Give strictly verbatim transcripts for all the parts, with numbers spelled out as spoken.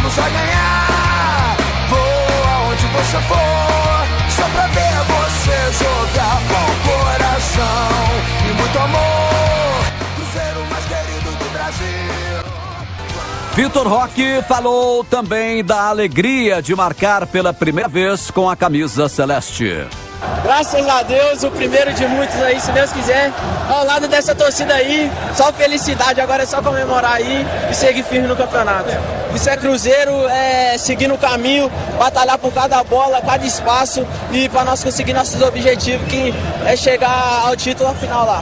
vamos a ganhar. Vou aonde você for, só pra ver você jogar com coração e muito amor. Cruzeiro mais querido do Brasil. Vitor Roque falou também da alegria de marcar pela primeira vez com a camisa celeste. Graças a Deus, o primeiro de muitos aí, se Deus quiser, ao lado dessa torcida aí, só felicidade, agora é só comemorar aí e seguir firme no campeonato. Isso é Cruzeiro, é seguir no caminho, batalhar por cada bola, cada espaço e para nós conseguir nossos objetivos, que é chegar ao título final lá.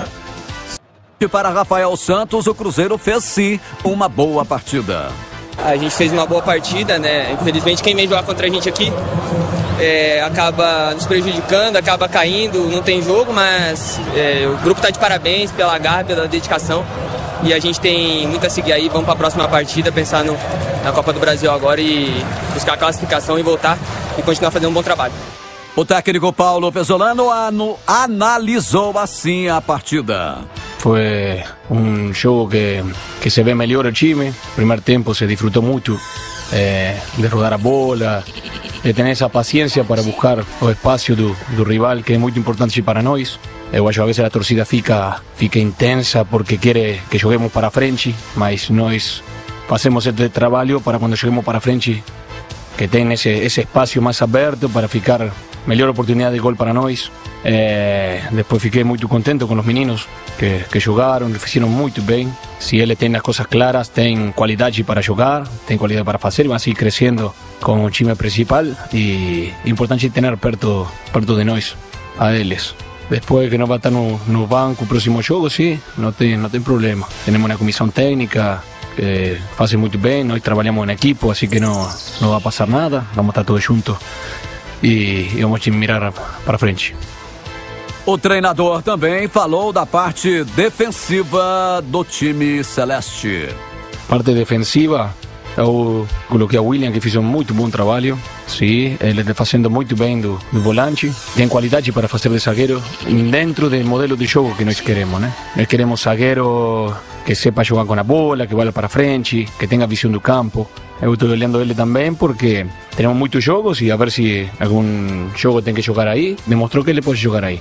E para Rafael Santos, o Cruzeiro fez sim uma boa partida. A gente fez uma boa partida, né? Infelizmente quem vem jogar contra a gente aqui é, acaba nos prejudicando, acaba caindo, não tem jogo, mas é, o grupo está de parabéns pela garra, pela dedicação. E a gente tem muito a seguir aí, vamos para a próxima partida, pensar no, na Copa do Brasil agora e buscar a classificação e voltar e continuar fazendo um bom trabalho. O técnico Paulo Pesolano anu, analisou assim a partida. Foi um jogo que, que se vê melhor o time. Primeiro tempo se disfrutou muito eh, de rodar a bola, de ter essa paciência para buscar o espaço do, do rival, que é muito importante para nós. Eu acho que a vezes a torcida fica, fica intensa porque quer que joguemos para frente, mas nós fazemos este trabalho para quando joguemos para frente, que tenha esse, esse espaço mais aberto para ficar melhor oportunidade de gol para nós. É, depois fiquei muito contente com os meninos que, que jogaram, que fizeram muito bem. Se ele tem as coisas claras, tem qualidade para jogar, tem qualidade para fazer, vai seguir crescendo com o time principal e é importante ter perto, perto de nós, a eles. Depois que não vai estar no, no banco o próximo jogo, sim, não tem, não tem problema. Temos uma comissão técnica que faz muito bem, nós trabalhamos em equipo, assim que não, não vai passar nada, vamos estar todos juntos e, e vamos mirar para frente. O treinador também falou da parte defensiva do time celeste. Parte defensiva, eu coloquei a William, que fez um muito bom trabalho. Sim, ele está fazendo muito bem do, do volante. Tem qualidade para fazer de zagueiro dentro do modelo de jogo que nós queremos, né? Nós queremos zagueiro que sepa jogar com a bola, que vá para frente, que tenha visão do campo. Eu estou olhando ele também porque temos muitos jogos e a ver se algum jogo tem que jogar aí. Demonstrou que ele pode jogar aí.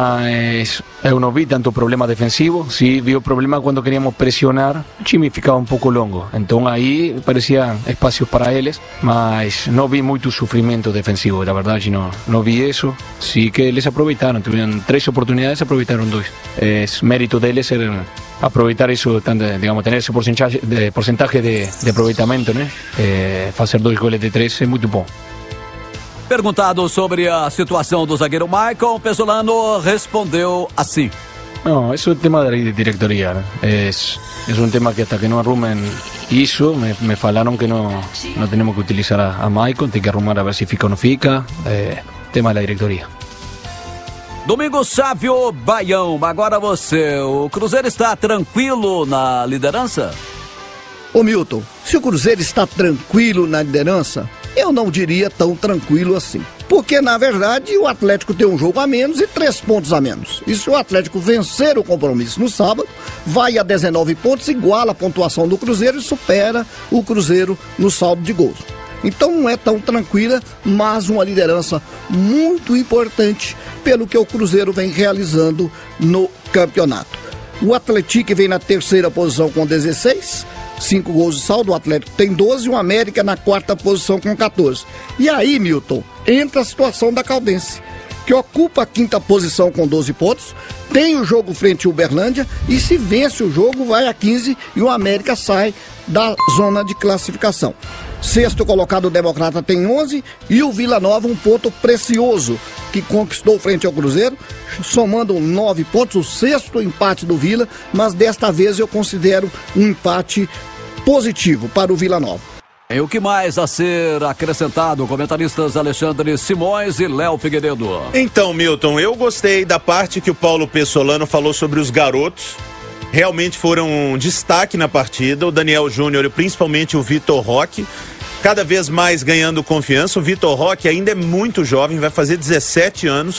Mas eu não vi tanto problema defensivo. Sim, vi o problema quando queríamos pressionar. O time ficava um pouco longo. Então aí parecia espaços para eles. Mas não vi muito sofrimento defensivo. Na verdade, não, não vi isso. Sim que eles aproveitaram. Tiveram três oportunidades, aproveitaram dois. É mérito deles era aproveitar isso, digamos, ter esse porcentagem de, porcentagem de, de aproveitamento, né? É, fazer dois goles de três é muito bom. Perguntado sobre a situação do zagueiro Michael, Pesolano respondeu assim. Não, isso é um tema da diretoria, né? É, é um tema que até que não arrumem isso, me, me falaram que não, não temos que utilizar a, a Michael, tem que arrumar a ver se fica ou não fica. É tema da diretoria. Domingo Sávio Baião, agora você, o Cruzeiro está tranquilo na liderança? Ô Milton, se o Cruzeiro está tranquilo na liderança, eu não diria tão tranquilo assim. Porque, na verdade, o Atlético tem um jogo a menos e três pontos a menos. E se o Atlético vencer o compromisso no sábado, vai a dezenove pontos, iguala a pontuação do Cruzeiro e supera o Cruzeiro no saldo de gols. Então não é tão tranquila, mas uma liderança muito importante pelo que o Cruzeiro vem realizando no campeonato. O Atlético vem na terceira posição com dezesseis, cinco gols de saldo, o Atlético tem doze e o América na quarta posição com quatorze. E aí, Milton, entra a situação da Caldense, que ocupa a quinta posição com doze pontos, tem o jogo frente ao Uberlândia e se vence o jogo vai a quinze e o América sai da zona de classificação. Sexto colocado o Democrata tem onze e o Vila Nova um ponto precioso que conquistou frente ao Cruzeiro, somando nove pontos, o sexto empate do Vila, mas desta vez eu considero um empate positivo para o Vila Nova. E o que mais a ser acrescentado, comentaristas Alexandre Simões e Léo Figueiredo? Então, Milton, eu gostei da parte que o Paulo Pesolano falou sobre os garotos. Realmente foram um destaque na partida, o Daniel Júnior e principalmente o Vitor Roque, cada vez mais ganhando confiança. O Vitor Roque ainda é muito jovem, vai fazer dezessete anos,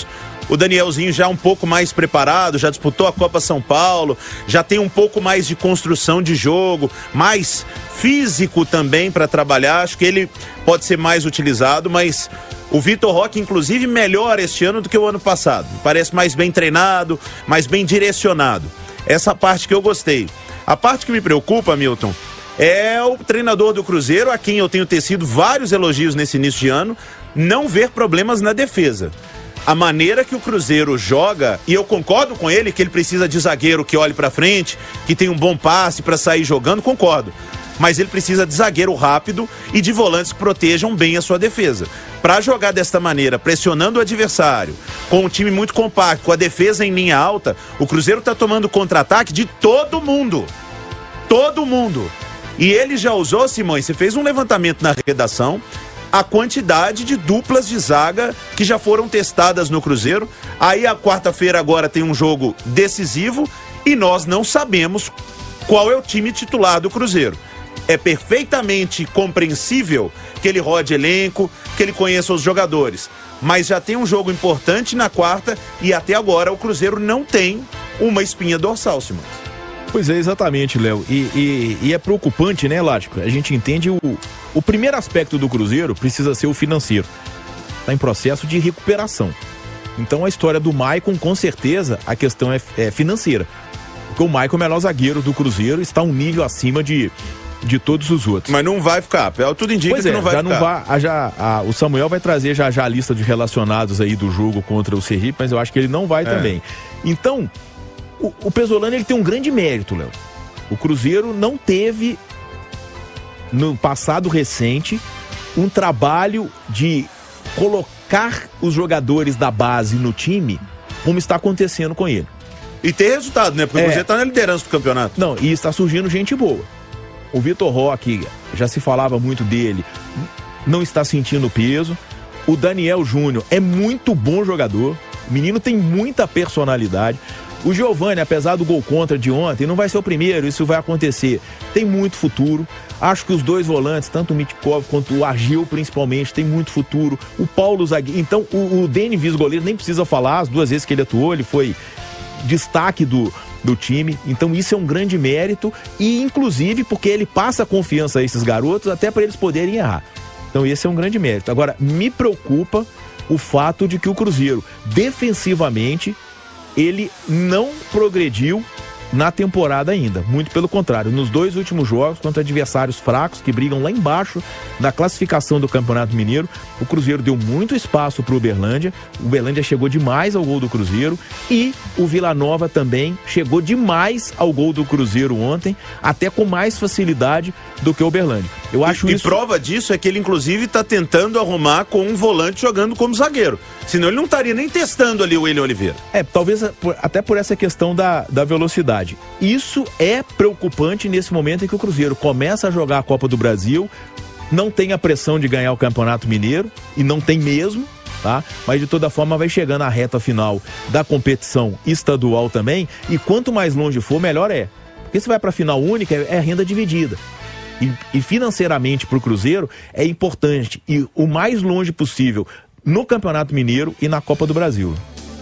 o Danielzinho já um pouco mais preparado, já disputou a Copa São Paulo, já tem um pouco mais de construção de jogo, mais físico também para trabalhar. Acho que ele pode ser mais utilizado, mas o Vitor Roque, inclusive, melhor este ano do que o ano passado. Parece mais bem treinado, mais bem direcionado. Essa parte que eu gostei. A parte que me preocupa, Milton, é o treinador do Cruzeiro, a quem eu tenho tecido vários elogios nesse início de ano, não ver problemas na defesa. A maneira que o Cruzeiro joga, e eu concordo com ele que ele precisa de zagueiro que olhe pra frente, que tem um bom passe pra sair jogando, concordo. Mas ele precisa de zagueiro rápido e de volantes que protejam bem a sua defesa. Para jogar desta maneira, pressionando o adversário, com um time muito compacto, com a defesa em linha alta, o Cruzeiro está tomando contra-ataque de todo mundo. Todo mundo. E ele já usou, Simões, você fez um levantamento na redação, a quantidade de duplas de zaga que já foram testadas no Cruzeiro. Aí a quarta-feira agora tem um jogo decisivo e nós não sabemos qual é o time titular do Cruzeiro. É perfeitamente compreensível que ele rode elenco, que ele conheça os jogadores. Mas já tem um jogo importante na quarta e até agora o Cruzeiro não tem uma espinha dorsal, Simões. Pois é, exatamente, Léo. E, e, e é preocupante, né, Lático? A gente entende o, o primeiro aspecto do Cruzeiro precisa ser o financeiro. Está em processo de recuperação. Então a história do Maicon, com certeza, a questão é, é financeira. Porque o Maicon é o melhor zagueiro do Cruzeiro, está um nível acima de... de todos os outros. Mas não vai ficar, tudo indica pois que é, não vai já ficar. Não vai, já, a, o Samuel vai trazer já, já a lista de relacionados aí do jogo contra o Sergipe, mas eu acho que ele não vai é. também. Então, o, o Pesolano, ele tem um grande mérito, Léo. O Cruzeiro não teve, no passado recente, um trabalho de colocar os jogadores da base no time, como está acontecendo com ele. E ter resultado, né? Porque é. o Cruzeiro está na liderança do campeonato. Não, e está surgindo gente boa. O Vitor Roque, já se falava muito dele, não está sentindo peso. O Daniel Júnior é muito bom jogador. O menino tem muita personalidade. O Giovani, apesar do gol contra de ontem, não vai ser o primeiro, isso vai acontecer. Tem muito futuro. Acho que os dois volantes, tanto o Mitkov quanto o Argil, principalmente, tem muito futuro. O Paulo Zagueiro. Então, o, o Denis goleiro, nem precisa falar, as duas vezes que ele atuou, ele foi destaque do... do time, então isso é um grande mérito e inclusive porque ele passa confiança a esses garotos até para eles poderem errar. Então esse é um grande mérito. Agora, me preocupa o fato de que o Cruzeiro, defensivamente, ele não progrediu na temporada ainda, muito pelo contrário, nos dois últimos jogos contra adversários fracos que brigam lá embaixo na classificação do Campeonato Mineiro, o Cruzeiro deu muito espaço para o Uberlândia, o Uberlândia chegou demais ao gol do Cruzeiro e o Vila Nova também chegou demais ao gol do Cruzeiro ontem, até com mais facilidade do que o Uberlândia. Eu acho e, isso... e prova disso é que ele inclusive está tentando arrumar com um volante jogando como zagueiro, senão ele não estaria nem testando ali o William Oliveira. É, talvez até por essa questão da, da velocidade. Isso é preocupante nesse momento em que o Cruzeiro começa a jogar a Copa do Brasil, não tem a pressão de ganhar o Campeonato Mineiro, e não tem mesmo, tá? Mas de toda forma vai chegando à reta final da competição estadual também, e quanto mais longe for, melhor é. Porque se vai para a final única, é renda dividida. E, e financeiramente para o Cruzeiro é importante ir o mais longe possível no Campeonato Mineiro e na Copa do Brasil.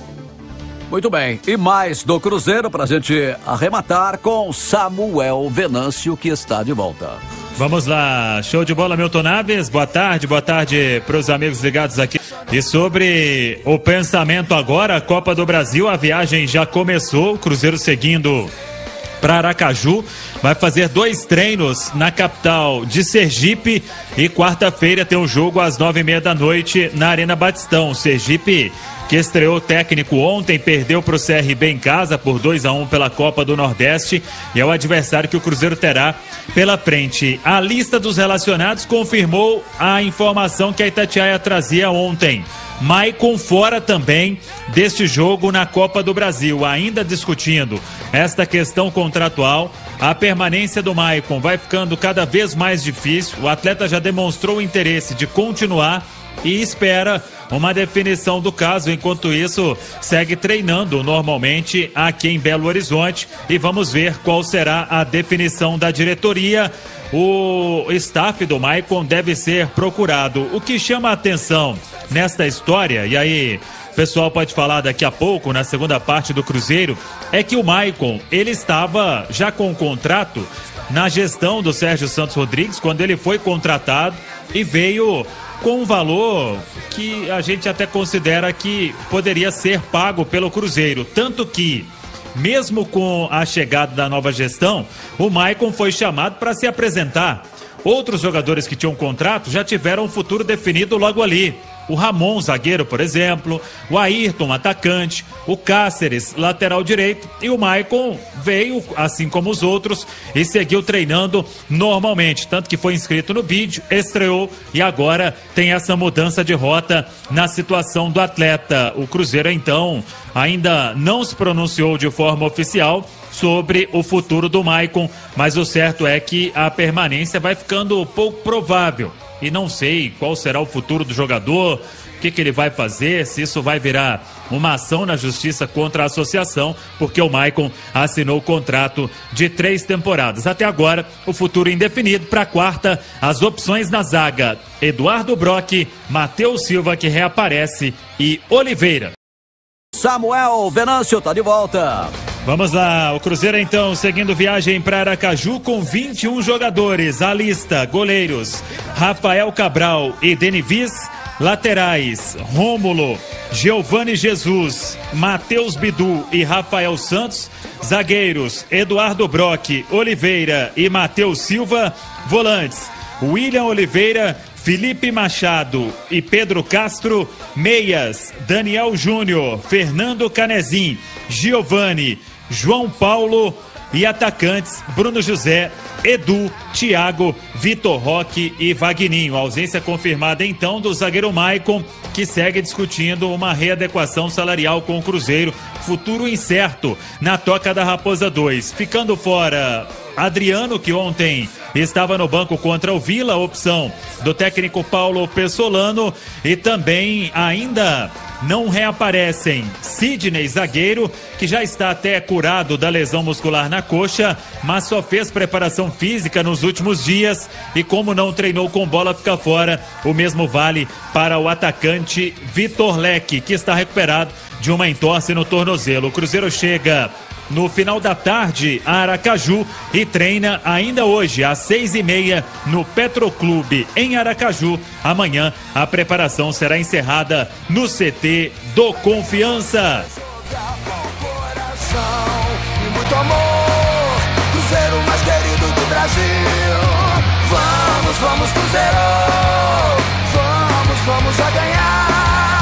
Muito bem, e mais do Cruzeiro pra gente arrematar com Samuel Venâncio, que está de volta. Vamos lá, show de bola, Milton Naves, boa tarde, boa tarde para os amigos ligados aqui. E sobre o pensamento agora, a Copa do Brasil, a viagem já começou, o Cruzeiro seguindo para Aracaju, vai fazer dois treinos na capital de Sergipe e quarta-feira tem um jogo às nove e meia da noite na Arena Batistão. Sergipe, que estreou técnico ontem, perdeu para o C R B em casa por dois a um pela Copa do Nordeste e é o adversário que o Cruzeiro terá pela frente. A lista dos relacionados confirmou a informação que a Itatiaia trazia ontem. Maicon fora também deste jogo na Copa do Brasil, ainda discutindo esta questão contratual. A permanência do Maicon vai ficando cada vez mais difícil. O atleta já demonstrou o interesse de continuar e espera uma definição do caso. Enquanto isso, segue treinando normalmente aqui em Belo Horizonte e vamos ver qual será a definição da diretoria. O staff do Maicon deve ser procurado. O que chama a atenção nesta história, e aí pessoal pode falar daqui a pouco, na segunda parte do Cruzeiro, é que o Maicon, ele estava já com o contrato na gestão do Sérgio Santos Rodrigues, quando ele foi contratado e veio com um valor que a gente até considera que poderia ser pago pelo Cruzeiro. Tanto que, mesmo com a chegada da nova gestão, o Maicon foi chamado para se apresentar. Outros jogadores que tinham contrato já tiveram um futuro definido logo ali. O Ramon, zagueiro, por exemplo, o Ayrton, atacante, o Cáceres, lateral direito, e o Maicon veio, assim como os outros, e seguiu treinando normalmente, tanto que foi inscrito no bid, estreou e agora tem essa mudança de rota na situação do atleta. O Cruzeiro, então, ainda não se pronunciou de forma oficial sobre o futuro do Maicon, mas o certo é que a permanência vai ficando pouco provável. E não sei qual será o futuro do jogador, o que, que ele vai fazer, se isso vai virar uma ação na justiça contra a associação, porque o Maicon assinou o contrato de três temporadas. Até agora, o futuro indefinido. Para a quarta, as opções na zaga: Eduardo Brock, Matheus Silva, que reaparece, e Oliveira. Samuel Venâncio tá de volta. Vamos lá, o Cruzeiro então seguindo viagem para Aracaju com vinte e um jogadores. A lista: goleiros Rafael Cabral e Denivis, laterais Rômulo, Giovani Jesus, Matheus Bidu e Rafael Santos, zagueiros Eduardo Brock, Oliveira e Matheus Silva, volantes William Oliveira, Felipe Machado e Pedro Castro, meias Daniel Júnior, Fernando Canezin, Giovani, João Paulo e atacantes Bruno José, Edu, Thiago, Vitor Roque e Vagninho. A ausência confirmada então do zagueiro Maicon, que segue discutindo uma readequação salarial com o Cruzeiro, futuro incerto na Toca da Raposa dois. Ficando fora Adriano, que ontem estava no banco contra o Vila, opção do técnico Paulo Pessolano, e também ainda não reaparecem Sidney, zagueiro, que já está até curado da lesão muscular na coxa, mas só fez preparação física nos últimos dias e, como não treinou com bola, fica fora. O mesmo vale para o atacante Vitor Leque, que está recuperado de uma entorse no tornozelo. O Cruzeiro chega no final da tarde a Aracaju e treina ainda hoje às seis e meia no Petroclube em Aracaju. Amanhã a preparação será encerrada no C T do Confiança. E muito amor, Cruzeiro mais querido do Brasil. Vamos, vamos Cruzeiro, vamos, vamos a ganhar.